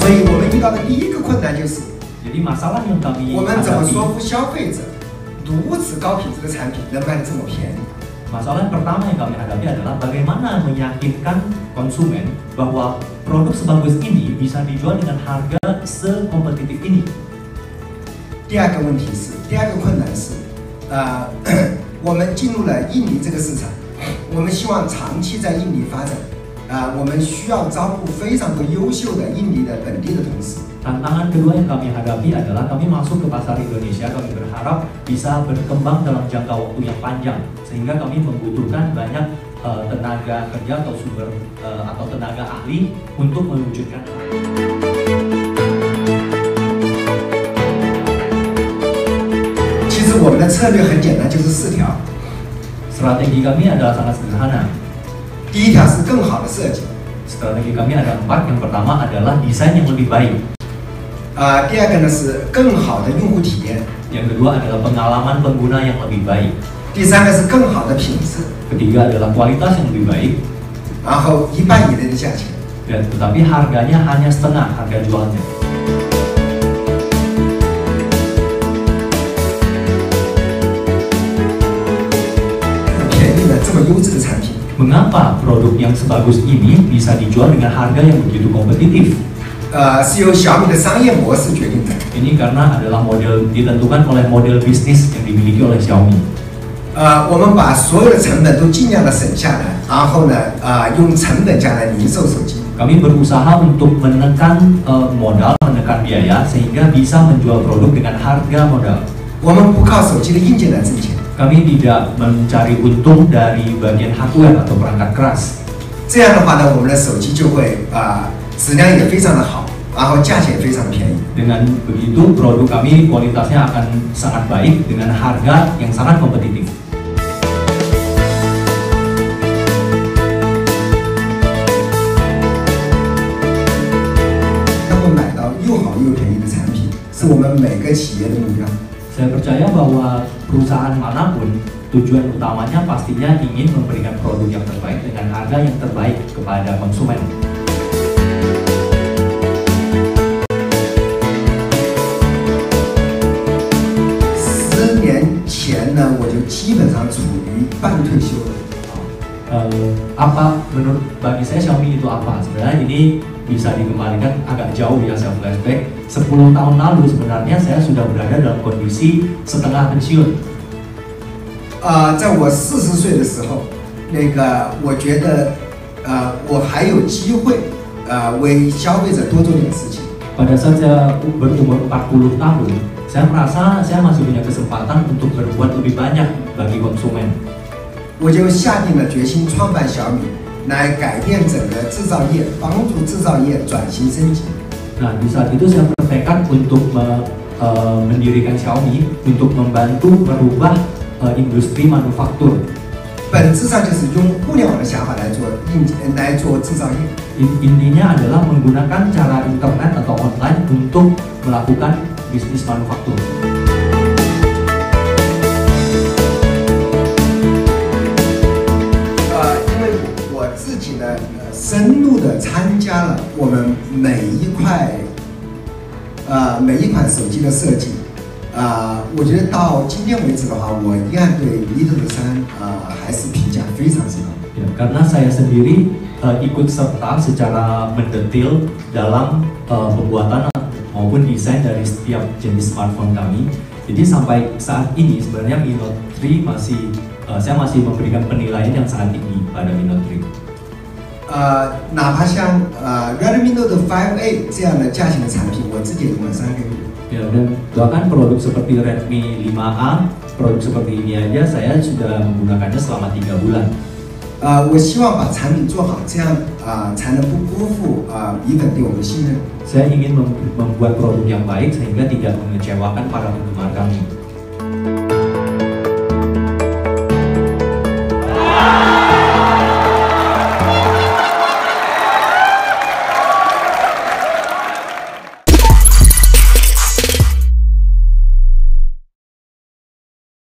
所以我们遇到的第一个困难就是， Jadi masalah yang kami 我们怎么 hadapi, 说服消费者，如此高品质的产品能卖得这么便宜？ masalah yang pertama yang kami hadapi adalah bagaimana meyakinkan konsumen bahwa produk sebagus ini bisa dijual dengan harga sekompetitif ini. 第二个问题是，第二个困难是，我们进入了印尼这个市场，我们希望长期在印尼发展，我们需要招募非常多优秀的印尼的本地的同事。 Tantangan kedua yang kami hadapi adalah kami masuk ke pasar Indonesia, kami berharap bisa berkembang dalam jangka waktu yang panjang, sehingga kami membutuhkan banyak tenaga kerja atau sumber atau tenaga ahli untuk mewujudkan. 其实我们的策略很简单，就是4条。 Strategi kami adalah sangat sederhana. 第一条是更好的设计。 Strategi kami ada 4. Yang pertama adalah desain yang lebih baik. 第二个呢是更好的用户体验。 Yang kedua adalah pengalaman pengguna yang lebih baik. 第三个是更好的品质。 Ketiga adalah kualitas yang lebih baik. 然后1半以内的价钱。 Dan tetapi harganya hanya setengah harga jualnya. 便宜的这么优质的产品。 Mengapa produk yang sebagus ini bisa dijual dengan harga yang begitu kompetitif? 是由小米的商业模式决定的。 Ini karena adalah model ditentukan oleh model bisnis yang dimiliki oleh Xiaomi. 我们把所有的成本都尽量的省下来，然后呢，用成本价来零售手机。 Kami berusaha untuk menekan modal, menekan biaya sehingga bisa menjual produk dengan harga modal. 我们不靠手机的硬件来挣钱。 Kami tidak mencari untung dari bagian hardware atau perangkat keras. 这样的话呢，我们的手机就会质量也非常的好，然后价钱也非常的便宜。 Dengan begitu produk kami kualitasnya akan sangat baik dengan harga yang sangat kompetitif. 能够买到又好又便宜的产品，是我们每个企业的目标。 Saya percaya bahwa perusahaan manapun tujuan utamanya pastinya ingin memberikan produk yang terbaik dengan harga yang terbaik kepada konsumen. 10年前呢，我就基本上处于半退休了。 Bagi saya Xiaomi itu apa? Sebenarnya ini bisa dikembalikan agak jauh ya, saya flashback 10 tahun lalu sebenarnya saya sudah berada dalam kondisi setengah pensiun. 在我40岁的时候，我觉得我还有机会为消费者多做点事情。 Pada saat saya berumur 40 tahun, saya merasa saya masih punya kesempatan untuk berbuat lebih banyak bagi konsumen. 我就下定了决心创办小米，来改变整个制造业，帮助制造业转型升级。 Nah, di saat itu saya bertekad untuk mendirikan Xiaomi untuk membantu merubah industri manufaktur. 本质上就是用互联网的想法来做制造业。 Intinya adalah menggunakan cara internet atau online untuk melakukan bisnis manufaktur. 因为我自己呢，深入的参加了我们每一款手机的设计。 我觉得到今天为止的话，我依然对 Mito 3还是评价非常之高。 Ya, karena saya sendiri ikut serta secara mendetil dalam pembuatan maupun desain dari setiap jenis smartphone kami. Jadi sampai saat ini sebenarnya Mi Note 3 saya masih memberikan penilaian yang sangat tinggi pada Mi Note 3. 哪怕像Redmi Note 5A 这样的价钱的产品，我自己也用了3个月。 Ya, dan bahkan produk seperti Redmi 5A, produk seperti ini aja saya sudah menggunakannya selama 3 bulan. 我希望把产品做好，这样才能不辜负米粉对我们的信任。 Saya ingin membuat produk yang baik sehingga tidak mengecewakan para penggemar kami.